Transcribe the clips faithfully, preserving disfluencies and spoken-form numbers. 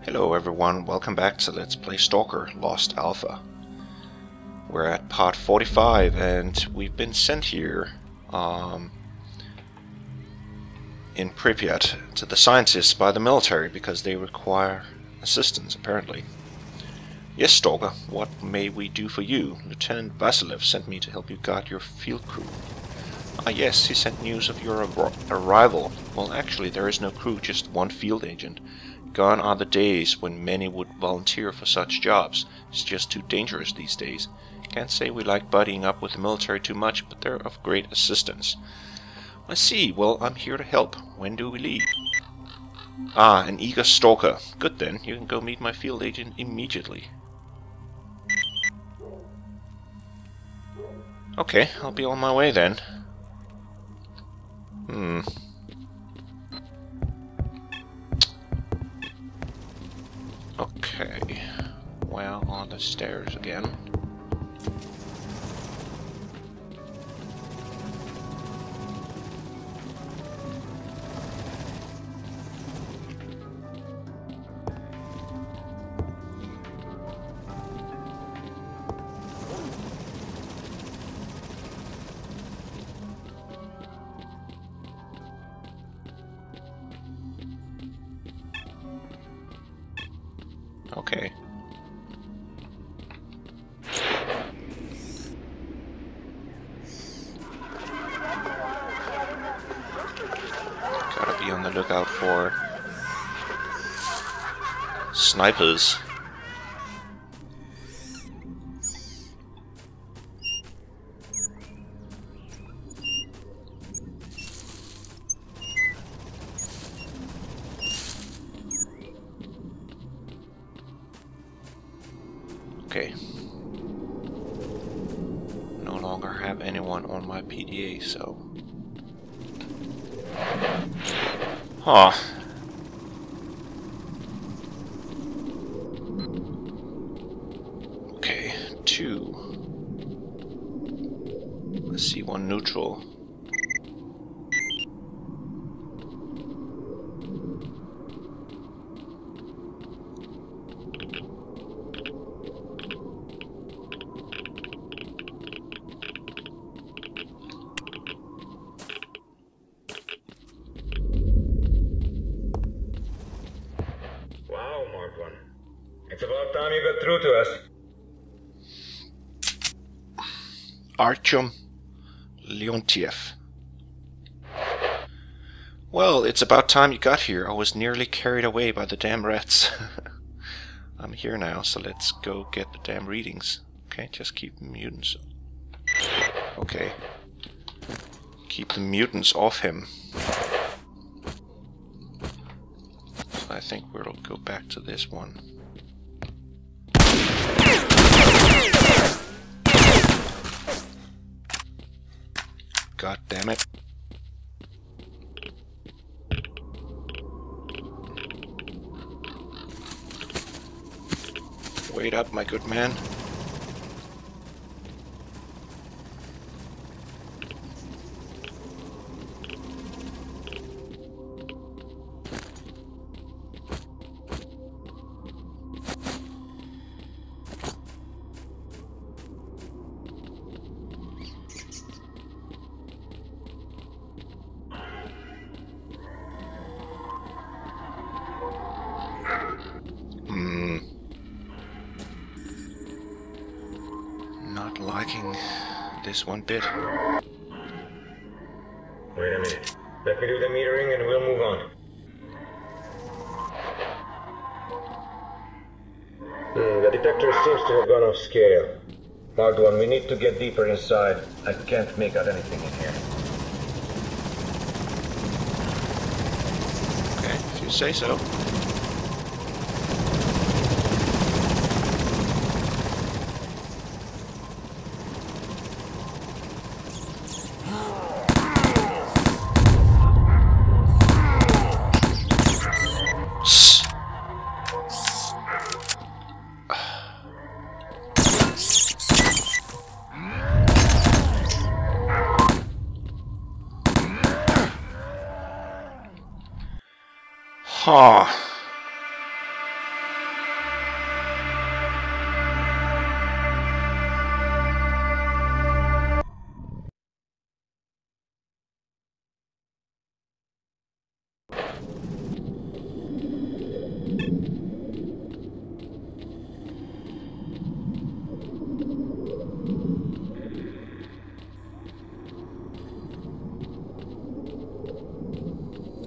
Hello everyone, welcome back to Let's Play Stalker Lost Alpha. We're at part forty-five and we've been sent here um, in Pripyat to the scientists by the military because they require assistance apparently. Yes, Stalker, what may we do for you? Lieutenant Vasilev sent me to help you guide your field crew. Ah yes, he sent news of your ar arrival. Well, actually there is no crew, just one field agent. Gone are the days when many would volunteer for such jobs. It's just too dangerous these days. Can't say we like buddying up with the military too much, but they're of great assistance. I see. Well, I'm here to help. When do we leave? Ah, an eager stalker. Good then, you can go meet my field agent immediately. Okay, I'll be on my way then. Hmm. Okay, well, on the stairs again. Okay. Gotta be on the lookout for snipers. Okay. No longer have anyone on my P D A, so... Huh. Okay, two. Let's see, one neutral. It's about time you got through to us. Artyom Leontiev. Well, it's about time you got here. I was nearly carried away by the damn rats. I'm here now, so let's go get the damn readings. Okay, just keep the mutants. Okay. Keep the mutants off him. So I think we'll go back to this one. God damn it. Wait up, my good man. Hmm. Not liking this one bit. Wait a minute. Let me do the metering and we'll move on. Hmm, the detector seems to have gone off scale. Marked one, we need to get deeper inside. I can't make out anything in here. Okay, if you say so. Huh.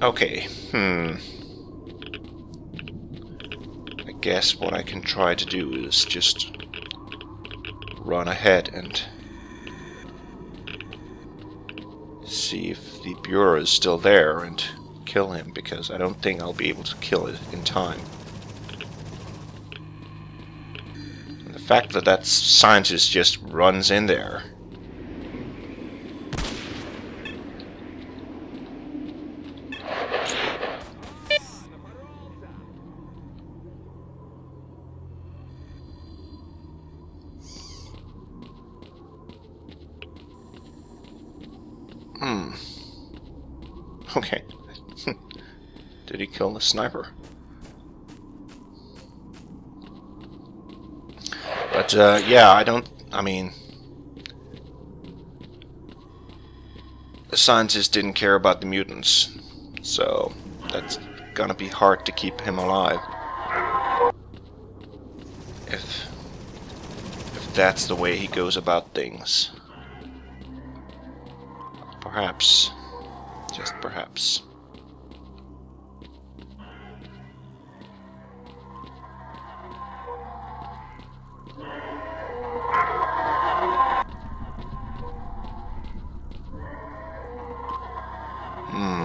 Okay, hmm. I guess what I can try to do is just run ahead and see if the Bureau is still there and kill him, because I don't think I'll be able to kill it in time. And the fact that that scientist just runs in there. Hmm. Okay. Did he kill the sniper? But, uh, yeah, I don't... I mean... The scientist didn't care about the mutants, so that's gonna be hard to keep him alive. If... If that's the way he goes about things. Perhaps. Just perhaps. Hmm.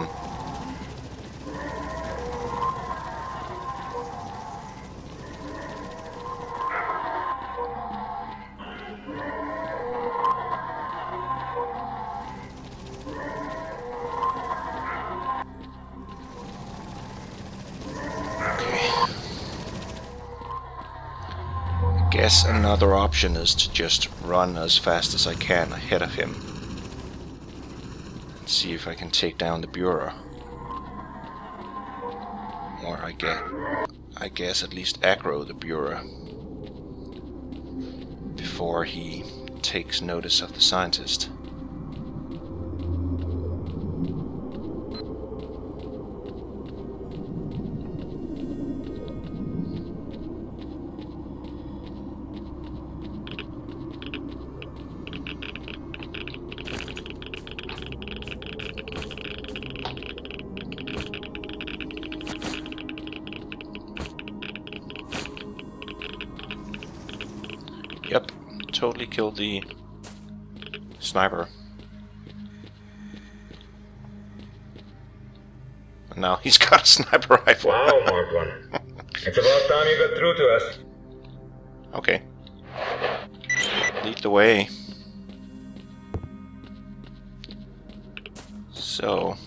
I guess another option is to just run as fast as I can ahead of him. And see if I can take down the Bureau. Or I get, I guess at least aggro the Bureau before he takes notice of the scientist. Yep, totally killed the sniper. And now he's got a sniper rifle. Wow, Mark One. It's about time you got through to us. Okay. Lead the way. So...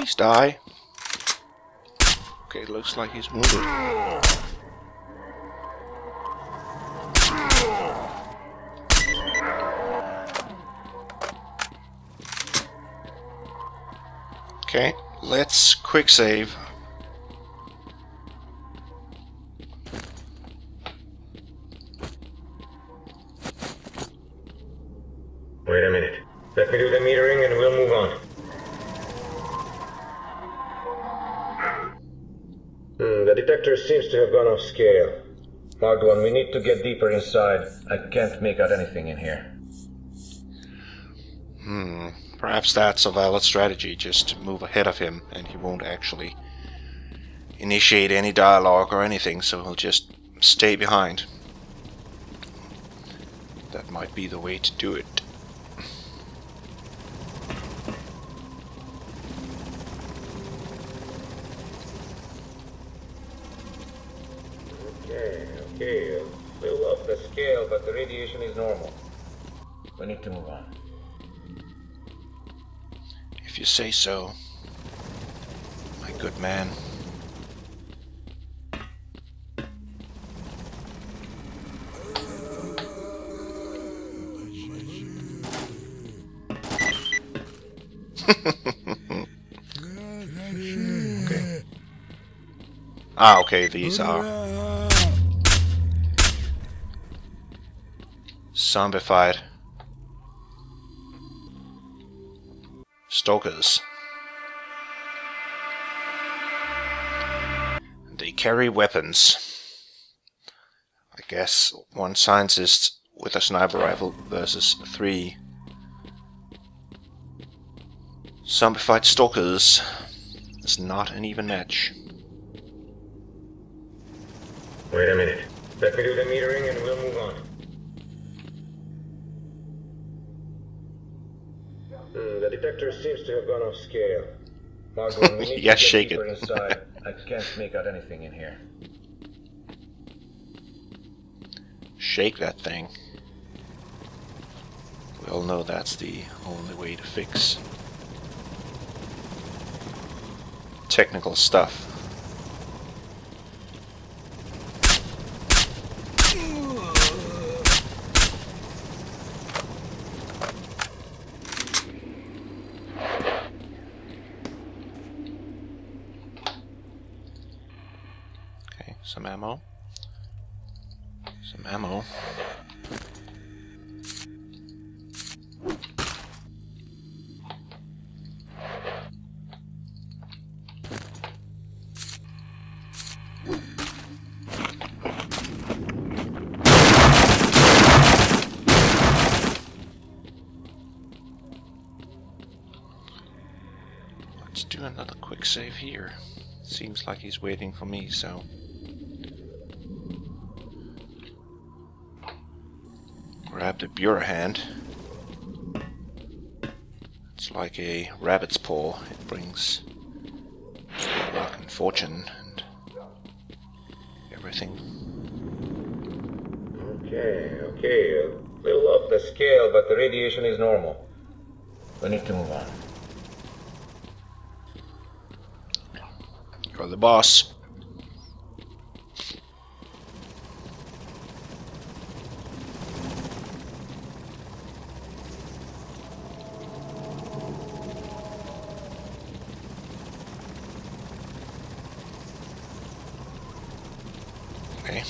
Please die. Okay, looks like he's wounded. Okay, let's quick save. Wait a minute. Let me do the metering and we'll move on. Hmm, the detector seems to have gone off scale. Marked one, we need to get deeper inside. I can't make out anything in here. Hmm, perhaps that's a valid strategy, just move ahead of him and he won't actually initiate any dialogue or anything, so he'll just stay behind. That might be the way to do it. Okay, okay. We'll off the scale, but the radiation is normal. We need to move on. If you say so, my good man. Okay. Ah, okay, these are zombified stalkers. They carry weapons. I guess one scientist with a sniper rifle versus three zombified stalkers is not an even match. Wait a minute. Let me do the metering and we'll move on. Hmm, the detector seems to have gone off scale. Mark one, we need Yeah, to get shake deeper it. inside. I can't make out anything in here. Shake that thing. We all know that's the only way to fix technical stuff. Okay, some ammo. Some ammo. Let's do another quick save here. Seems like he's waiting for me, so... Grab the Bureau hand. It's like a rabbit's paw. It brings luck and fortune and everything. Okay, okay. A little off the scale, but the radiation is normal. We need to move on. You're the boss. Okay.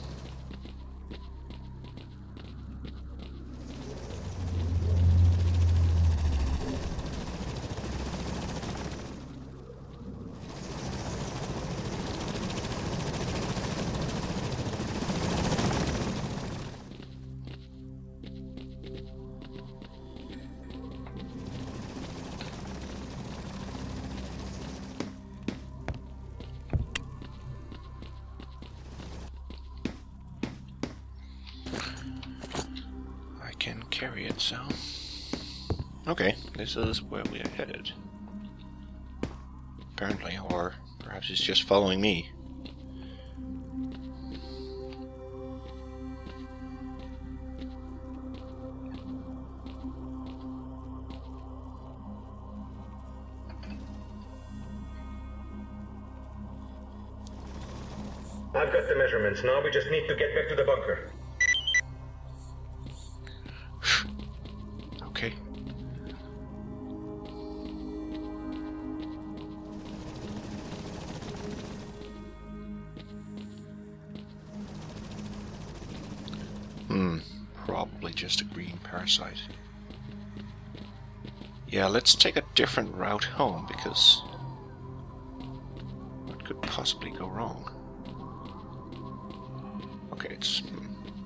Can carry it, so... Okay, this is where we are headed. Apparently, or perhaps it's just following me. I've got the measurements. Now we just need to get back to the bunker. Okay. Hmm, probably just a green parasite. Yeah, let's take a different route home, because what could possibly go wrong? Okay, it's... Hmm.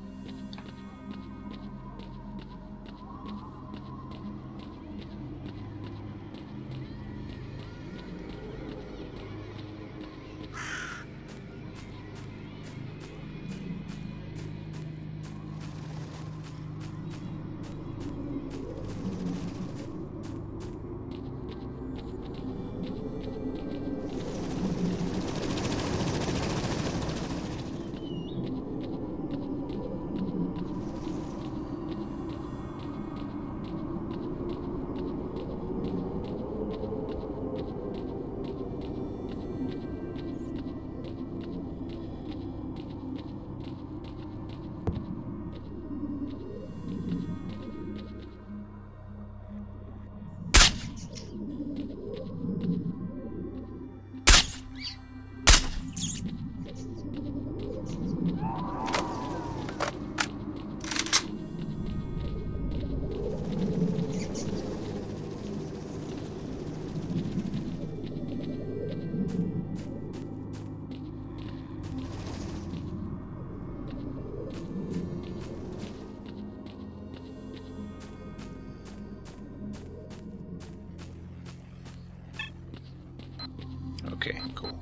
Okay, cool.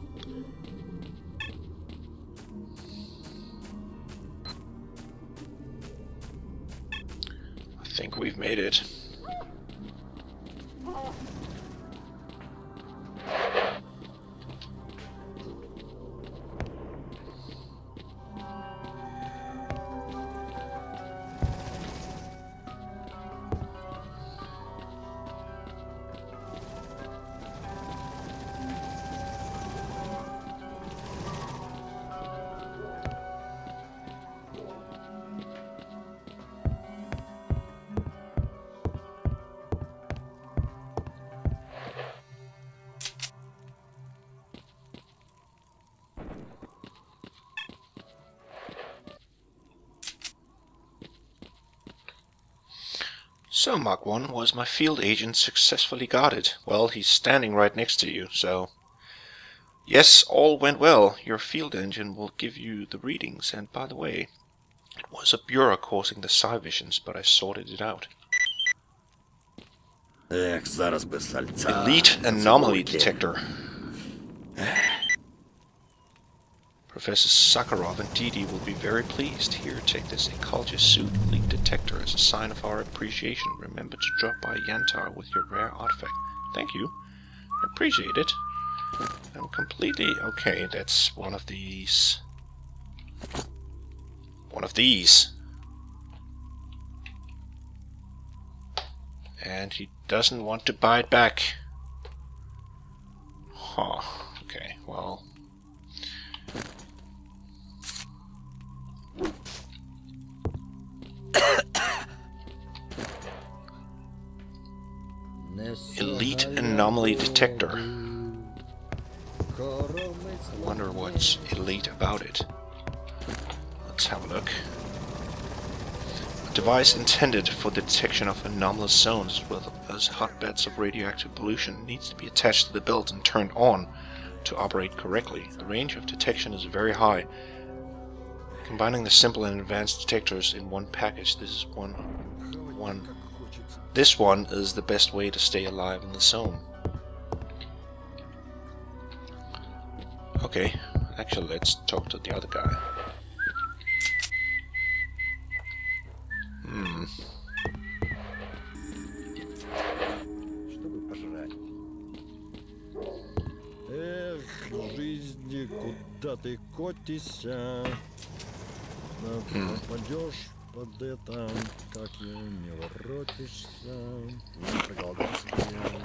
I think we've made it. So, Mark one, was my field agent successfully guarded? Well, he's standing right next to you, so... Yes, all went well. Your field engine will give you the readings, and by the way, it was a Bureau causing the psi visions, but I sorted it out. Elite anomaly detector. Professor Sakharov and Didi will be very pleased. Here, take this ecologist suit elite detector as a sign of our appreciation. Remember to drop by Yantar with your rare artifact. Thank you. I appreciate it. I'm completely... Okay, that's one of these. One of these. And he doesn't want to buy it back. Huh. Okay, well... Elite anomaly detector. I wonder what's elite about it. Let's have a look. A device intended for the detection of anomalous zones as well as hotbeds of radioactive pollution needs to be attached to the belt and turned on to operate correctly. The range of detection is very high. Combining the simple and advanced detectors in one package, this is one one This one is the best way to stay alive in the zone. Okay, actually let's talk to the other guy. Hmm. Hmm. Под это, как я не воротишься, не проголодался.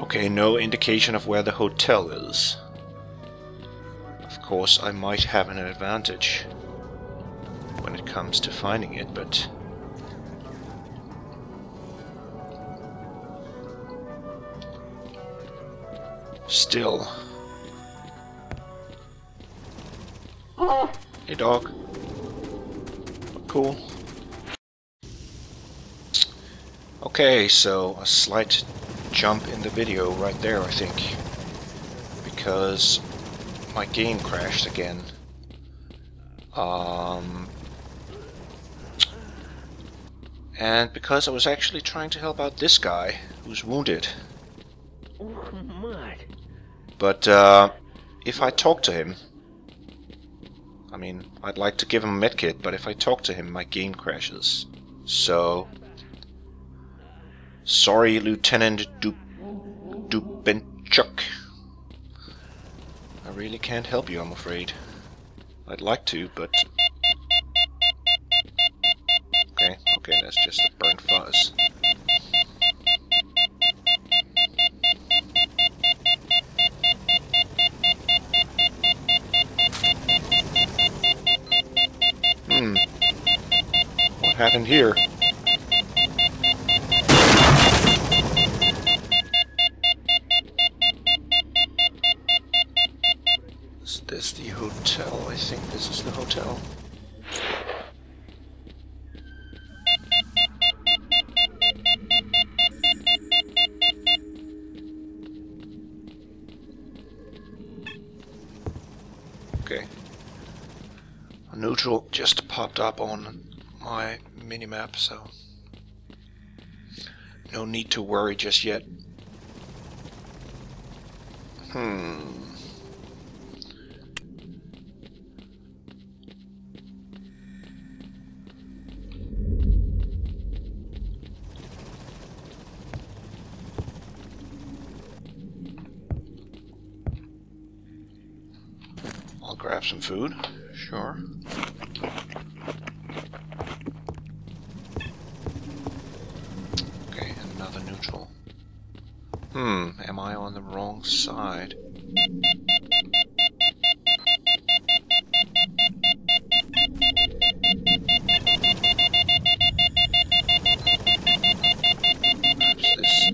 Okay, no indication of where the hotel is. Of course, I might have an advantage when it comes to finding it, but... still. Hey, dog. Cool. Okay, so a slight jump in the video right there, I think, because my game crashed again. Um, and because I was actually trying to help out this guy who's wounded. But uh, if I talk to him, I mean, I'd like to give him a medkit, but if I talk to him, my game crashes. So, sorry, Lieutenant Du Dubenchuk. I really can't help you, I'm afraid. I'd like to, but... Okay, okay, that's just a burnt fuzz. Hmm. What happened here? Is this the hotel? I think this is the hotel. Okay. A neutral just popped up on my minimap, so no need to worry just yet. Hmm. I'll grab some food, sure. Okay, another neutral. Hmm, am I on the wrong side? Perhaps this...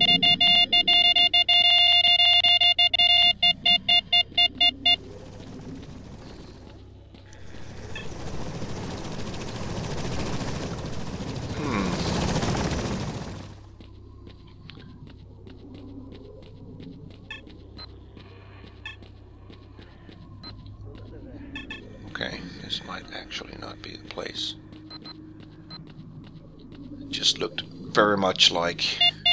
Okay, this might actually not be the place. It just looked very much like...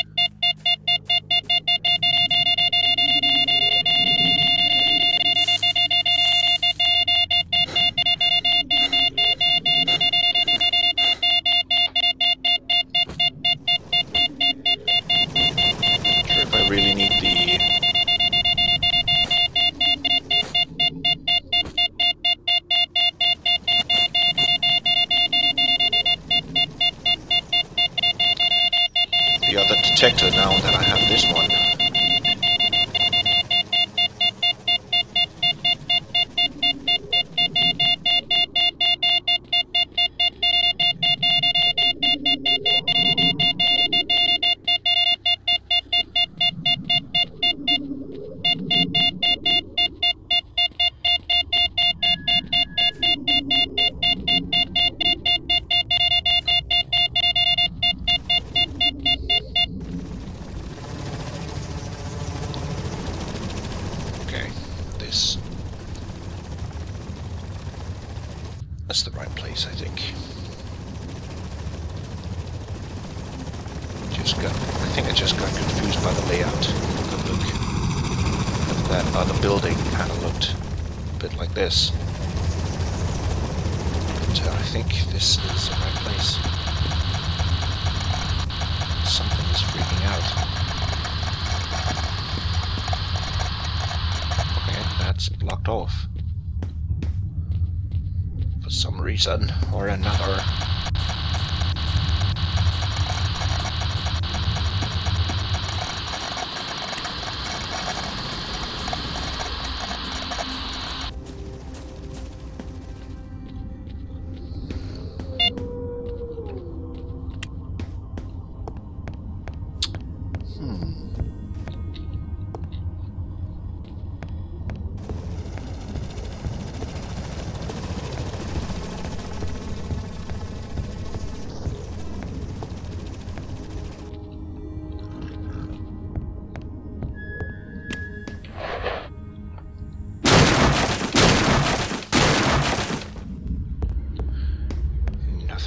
Not sure if I really need the... the other detector now that I have this one. Okay, this... that's the right place, I think. Just got... I think I just got confused by the layout. The look of that other building kind of looked a bit like this. But uh, I think this is the right place. Something is freaking out. That's blocked off for some reason or another.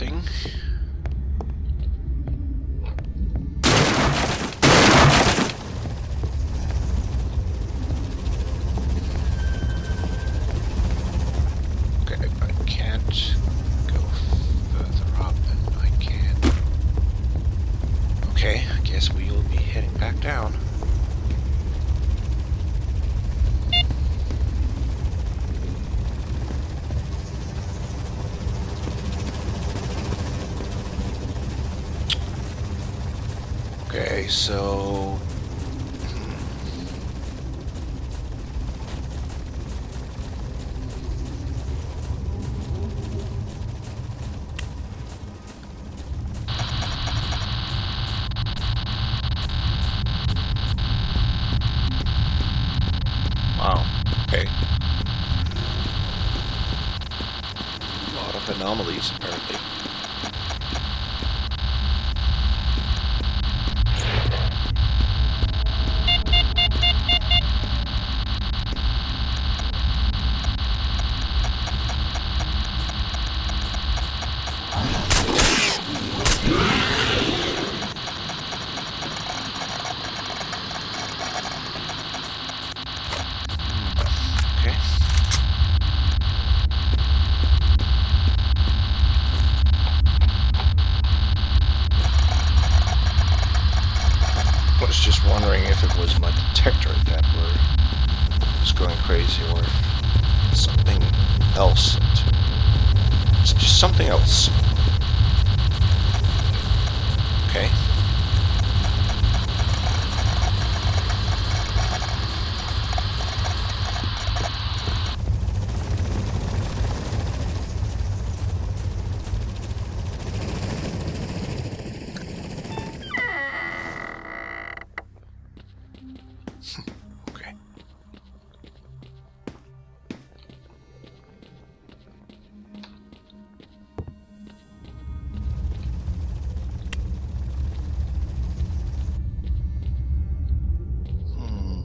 thing. Okay, I can't go further up and I can't. Okay, I guess we will be heading back down. Okay, so... Wow, okay. A lot of anomalies, apparently. I was just wondering if it was my detector that were was going crazy or if something else. It's just something else. Okay. Okay. Hmm.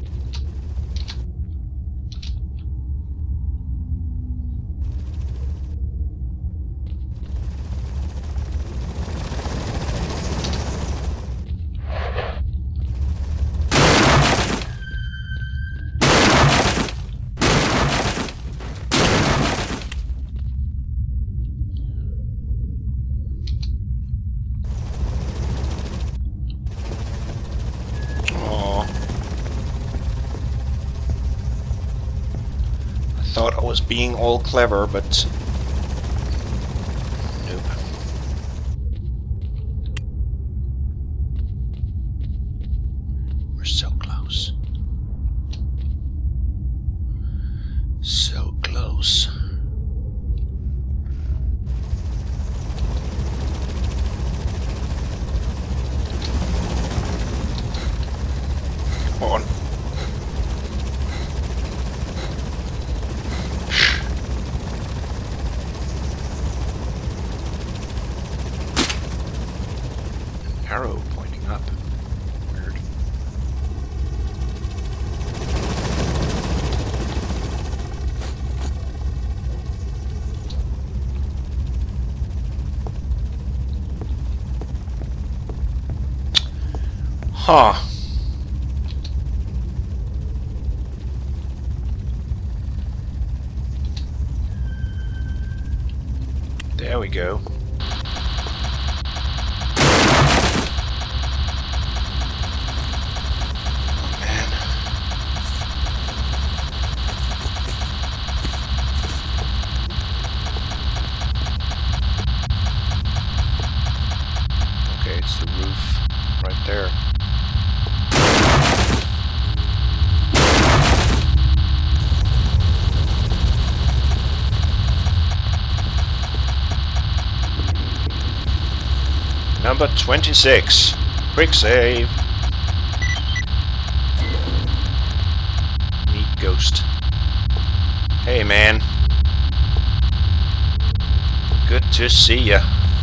Thought I was being all clever, but nope. We're so close. So close. Come on. Arrow pointing up. Weird. Huh. There we go. It's the roof right there. Number twenty-six. Quick save. Neat ghost. Hey man. Good to see ya.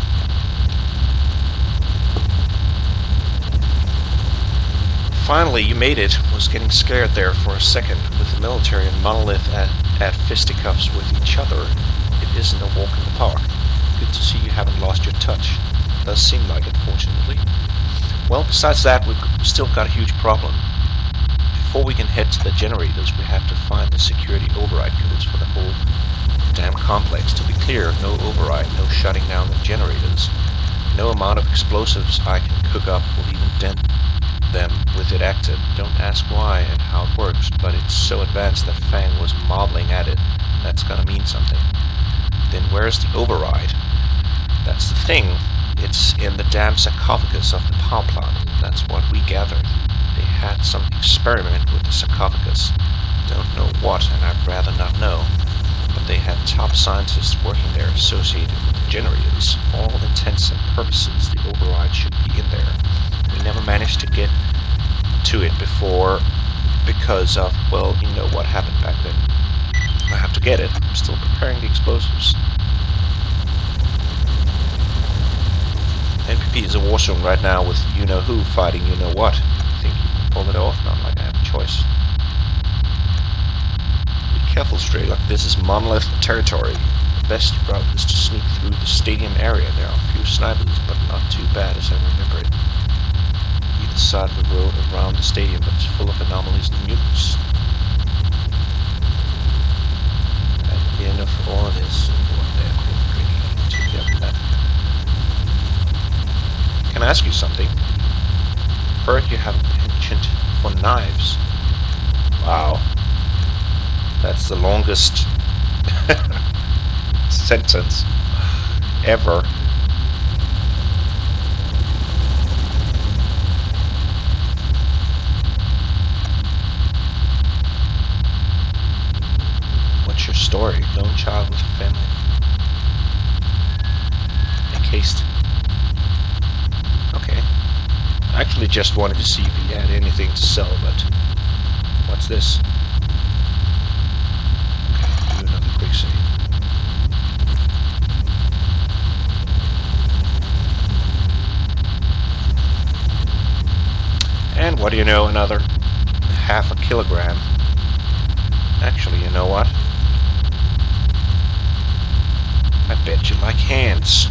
Finally, you made it. Was getting scared there for a second. With the military and Monolith at, at fisticuffs with each other, it isn't a walk in the park. Good to see you haven't lost your touch. It does seem like it, fortunately. Well, besides that, we've still got a huge problem. Before we can head to the generators, we have to find the security override codes for the whole damn complex. To be clear, no override, no shutting down the generators. No amount of explosives I can cook up will even dent them with it active. Don't ask why and how it works, but it's so advanced that Fang was marveling at it. That's gonna mean something. Then where's the override? That's the thing. It's in the damn sarcophagus of the power plant. That's what we gathered. They had some experiment with the sarcophagus. Don't know what, and I'd rather not know. But they had top scientists working there associated with the generators. For all intents and purposes, the override should be in there. We never managed to get to it before because of, well, you know what happened back then. I have to get it. I'm still preparing the explosives. N P P is a war zone right now with you-know-who fighting you-know-what. I think you can pull it off, not like I have a choice. Be careful, Stray, like this is monolith territory. The best route is to sneak through the stadium area. There are a few snipers, but not too bad as I remember it. Either side of the road around the stadium, but it's full of anomalies and mutants. At the end of all of this, what they're pretty together. Can I ask you something? Heard you have a penchant for knives. Wow. That's the longest sentence ever. What's your story? Lone child with a family. Encased. Okay. I actually just wanted to see if he had anything to sell, but what's this? Okay, do another quick save. And what do you know, another half a kilogram. Actually, you know what? I bet you like hands.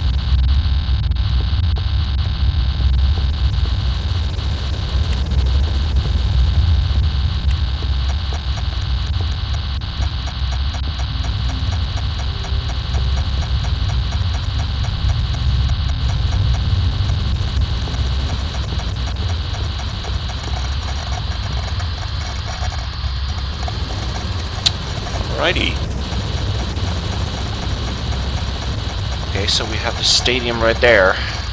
Alrighty. Okay, so we have the stadium right there.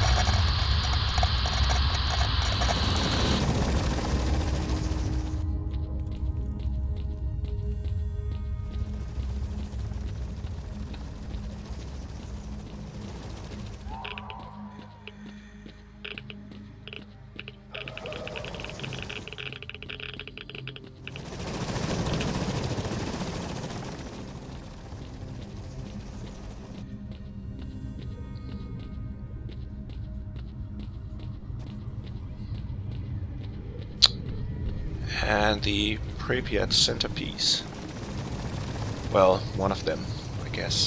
And the Pripyat centerpiece. Well, one of them, I guess.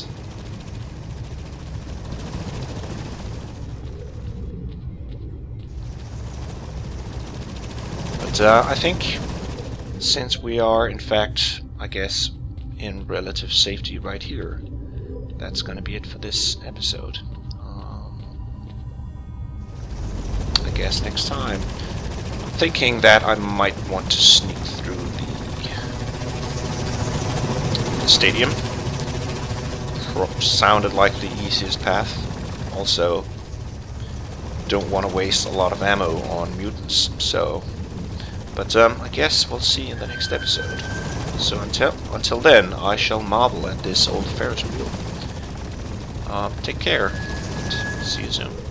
But uh, I think since we are, in fact, I guess, in relative safety right here, that's gonna be it for this episode. Um, I guess next time. Thinking that I might want to sneak through the, the stadium. Sounded like the easiest path. Also, don't want to waste a lot of ammo on mutants, so... But um, I guess we'll see in the next episode. So until until then, I shall marvel at this old Ferris wheel. Uh, take care, and see you soon.